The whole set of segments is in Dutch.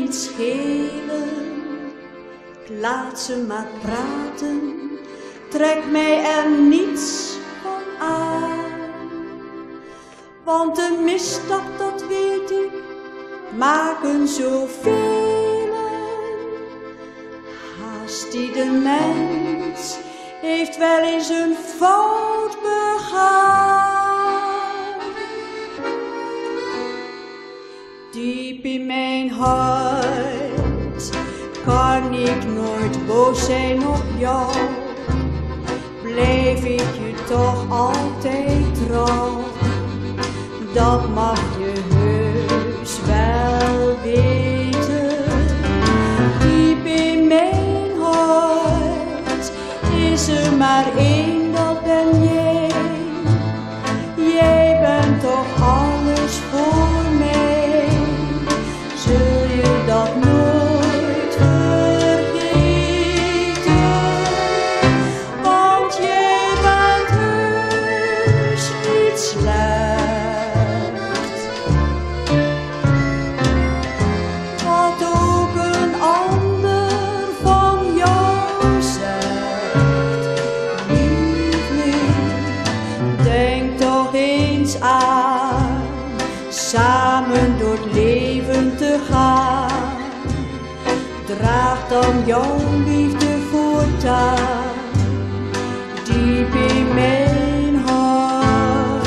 niet schelen. Ik laat ze maar praten, trek mij er niets van aan. Want de misstap, dat weet ik, maken zoveel. Haast ieder mens heeft wel eens een fout begaan. Diep in mijn hart kan ik nooit boos zijn op jou. Blijf ik je toch altijd trouw. Dat mag je heus wel weten. Diep in mijn hart is er maar één, dat ben jij. Jij bent toch alles voor mij. Zul je dat nooit vergeten? Want jij bent heus niet slecht. Wat ook een ander van jou zegt. Liefling, denk toch eens aan samen door het leven te gaan. Draag dan jouw liefde voortaan diep in mijn hart.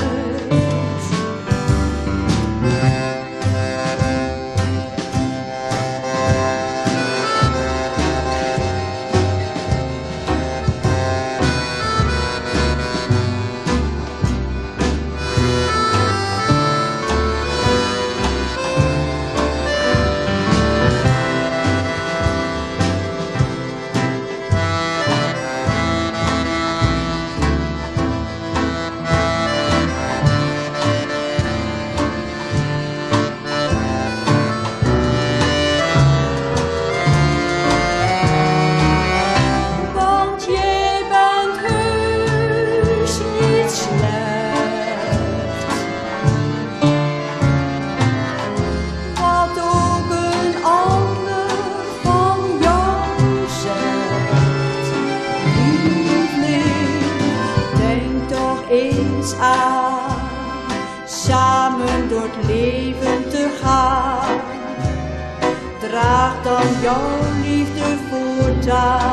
Eens aan, samen door het leven te gaan. Draag dan jouw liefde voortaan